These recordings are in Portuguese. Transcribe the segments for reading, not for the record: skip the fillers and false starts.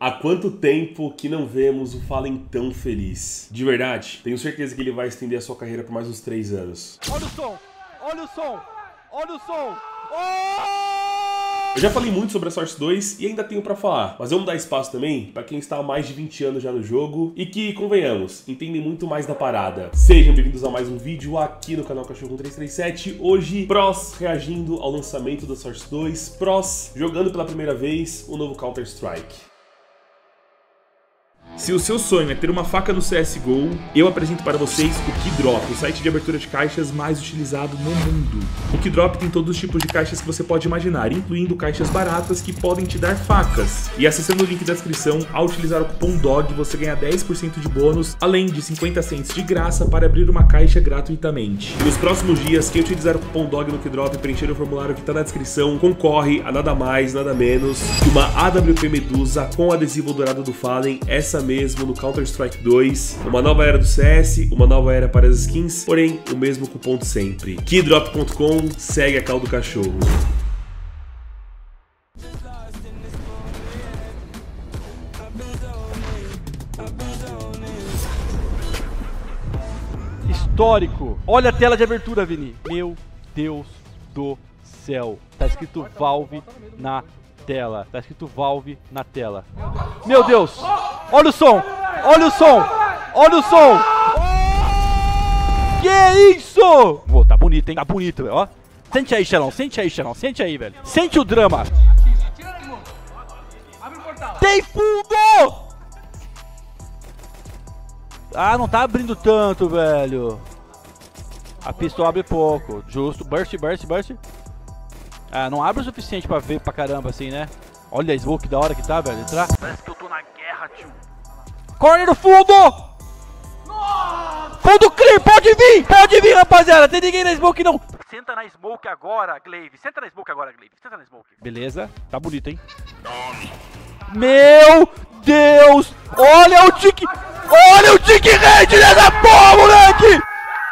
Há quanto tempo que não vemos o Fallen tão feliz? De verdade, tenho certeza que ele vai estender a sua carreira por mais uns 3 anos. Olha o som! Olha o som! Olha o som! Oh! Eu já falei muito sobre a Source 2 e ainda tenho pra falar, mas vamos dar espaço também pra quem está há mais de 20 anos já no jogo e que, convenhamos, entendem muito mais da parada. Sejam bem-vindos a mais um vídeo aqui no canal Cachorro 337. Hoje, Pros reagindo ao lançamento da Source 2, Pros jogando pela primeira vez o novo Counter-Strike. Se o seu sonho é ter uma faca no CSGO, eu apresento para vocês o Keydrop, o site de abertura de caixas mais utilizado no mundo. O Keydrop tem todos os tipos de caixas que você pode imaginar, incluindo caixas baratas que podem te dar facas. E acessando o link da descrição, ao utilizar o cupom DOG, você ganha 10% de bônus, além de 50 cents de graça para abrir uma caixa gratuitamente. E nos próximos dias, quem utilizar o cupom DOG no Keydrop e preencher o formulário que está na descrição, concorre a nada mais, nada menos que uma AWP Medusa com adesivo dourado do Fallen, essa mesmo no Counter-Strike 2, uma nova era do CS, uma nova era para as skins, porém o mesmo cupom de sempre. Keydrop.com, segue a cal do cachorro. Histórico! Olha a tela de abertura, Vini! Meu Deus do céu! Tá escrito Valve na tela. Tá escrito Valve na tela. Meu Deus! Olha o som! Olha o som! Olha o som! Que isso? Pô, tá bonito, hein? Tá bonito, velho, ó. Sente aí, Xelão. Sente aí, Xelão. Sente aí, velho. Sente o drama. Tem fundo! Ah, não tá abrindo tanto, velho. A pistola abre pouco. Justo. Burst, burst, burst. Ah, não abre o suficiente pra ver pra caramba assim, né? Olha a smoke da hora que tá, velho. Entrar. Parece que eu tô na guerra, tio. Corner no fundo! Nossa! Fundo clear, pode vir, rapaziada. Tem ninguém na smoke, não. Senta na smoke agora, Glaive. Senta na smoke agora, Glaive. Senta na smoke. Beleza, tá bonito, hein? Meu Deus! Olha o tique! Olha o tique rede dessa porra, moleque!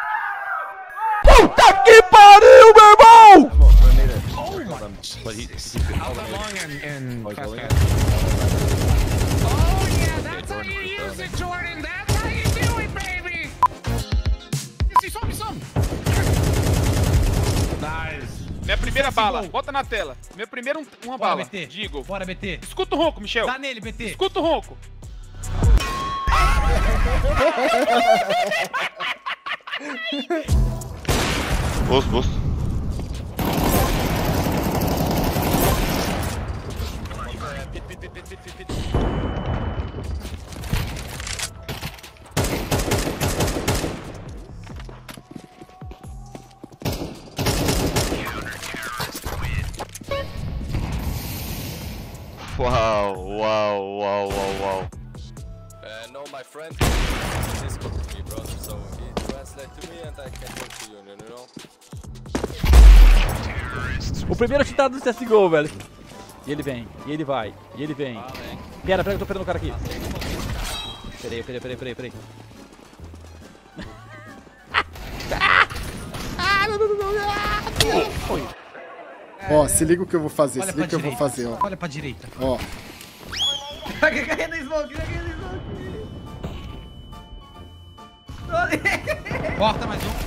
Puta que pariu, meu irmão! But he's out long and fast cat. Oh yeah, that's how you use it, Jordan. That's how you do it, baby. Some. Nice. Minha primeira bala, bota na tela. Meu primeiro uma Bora, bala. BT. Digo. Bora, BT. Escuta o ronco, Michel. Dá nele, BT. Escuta o ronco. Gosto. Wow. No, my friend Discord with me, brother, so he translate to me and I can talk to you, you know? O primeiro chutado do CSGO, velho. E ele vem, e ele vai, e ele vem. Pera, eu tô pegando o cara aqui. Peraí. Foi. Ó, se liga o que eu vou fazer, Olha se liga o que eu vou fazer, ó. Olha pra direita. Ó. Corta mais um.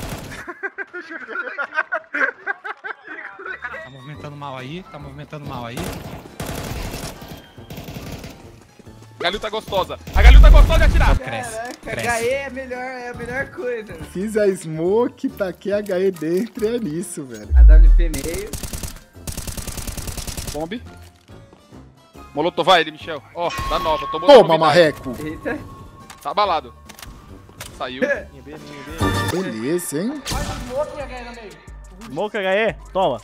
Tá movimentando mal aí. Galuta gostosa. A galuta gostosa de atirar. Cresce. HE é a melhor coisa. Fiz a smoke, taquei a HE dentro e é nisso, velho. AWP meio. Bombe. Molotov, vai ele, Michel. Ó, tá nova. Tomou Toma, marreco. Eita. Tá abalado. Saiu. Beleza, hein? Smoke HE, toma.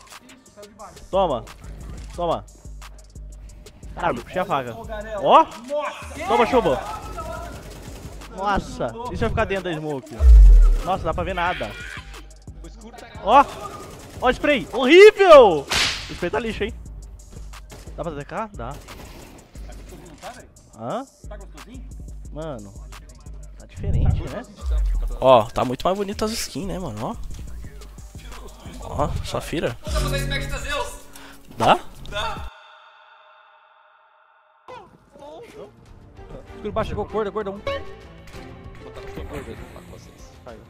Caralho, puxei a faca. Ó! Toma, chuba! Nossa, deixa eu ficar dentro da smoke. Nossa, dá pra ver nada. Ó! Ó o spray! Horrível! O spray tá lixo, hein? Dá pra DK? Dá. Hã? Tá gostosinho? Mano, tá diferente, né? Ó, tá muito mais bonito as skins, né, mano? Ó, Safira. Dá? Dá. Escuro baixo, chegou, corda, corda 1. Vou botar no fogo pra vocês. Caiu.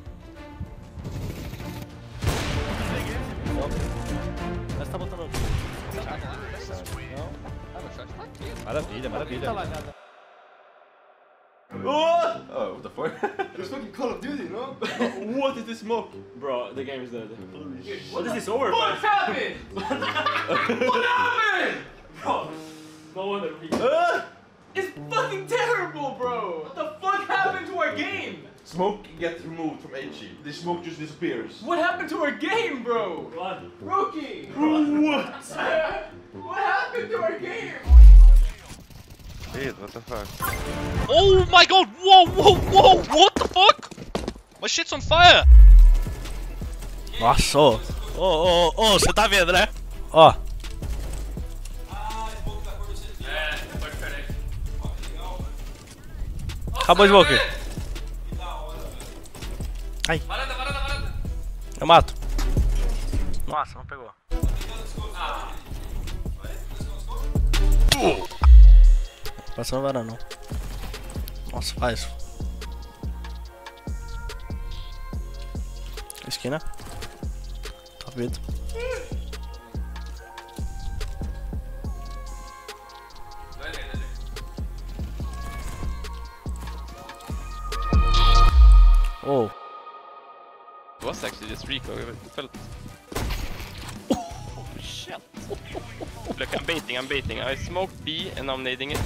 Mas tá botando aqui. Não? Ah, meu shot tá aqui. Maravilha, maravilha. Oh, what the fuck? There's fucking Call of Duty, no? What is this smoke? Bro, the game is dead. What is this over? What happened? What happened? Bro, no wonder we... It's fucking terrible, bro. What the fuck happened to our game? Smoke gets removed from HE. The smoke just disappears. What happened to our game, bro? What? Rookie! What? What happened to our game? Dude, what the fuck? Oh my god! Whoa, whoa, whoa! What the fuck? My shit's on fire! Nossa, ô, você tá vendo, né? Ó. Acabou de smoke. Ai. Eu mato. Nossa, não pegou. Passa no varão, não. Nossa, faz. Esquina. Tá vendo? Oh. It was actually just Rico. It felt... Oh shit. Look, I'm baiting. I smoked B and I'm nading it.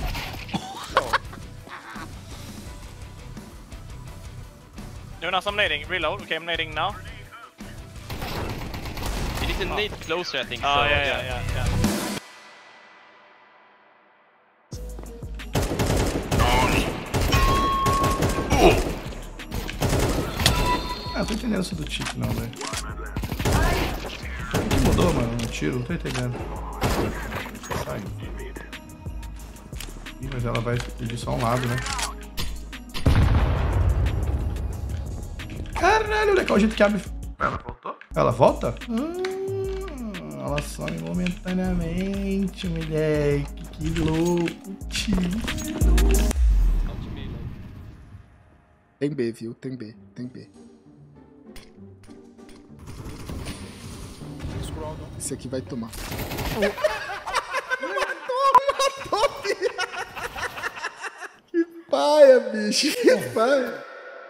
Jonas, I'm nading. Reload. Okay, I'm nading now. You need to nade closer, I think. Oh, so, yeah. Ah, tô entendendo isso do cheat não, velho. O que mudou, mano? No tiro, não tô entendendo. Sai. Ih, mas ela vai pedir só um lado, né? Caralho, legal o jeito que abre. Ela voltou? Ela volta? Ela some momentaneamente, moleque. Que louco, tio. Tem B, viu? Tem B. Esse aqui vai tomar. Matou! Que paia, bicho. Que paia.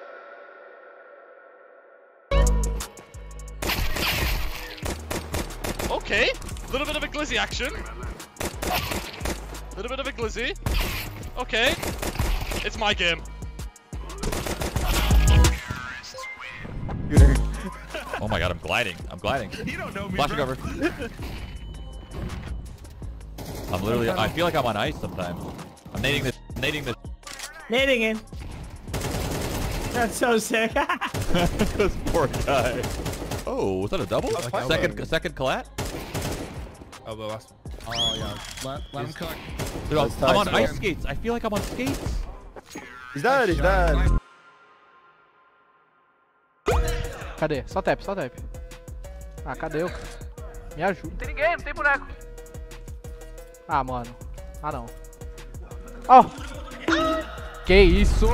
Okay, little bit of a glizzy action. Little bit of a glizzy. Okay, it's my game. Oh my god, I'm gliding. You don't know me, Flashing over. I'm literally, I feel like I'm on ice sometimes. I'm nading this. Nading in. That's so sick. This poor guy. Oh, was that a double? Second collat? Oh, the last one. Oh, yeah. Let him cook. Dude, I'm on ice skates. I feel like I'm on skates. He's dead. Cadê? Só tap. Ah, cadê eu? Me ajuda. Não tem ninguém, não tem boneco. Ah, mano. Ah, não. Ó. Que isso?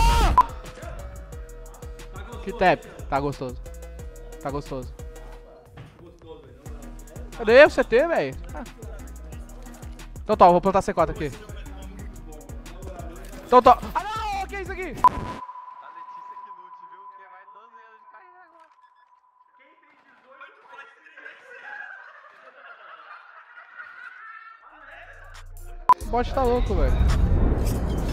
Que tap. Tá gostoso. Cadê o CT, velho? Ah. Então tá, eu vou plantar C4 aqui. Então tá. Ah, não! Que é isso aqui? O bot tá louco, velho.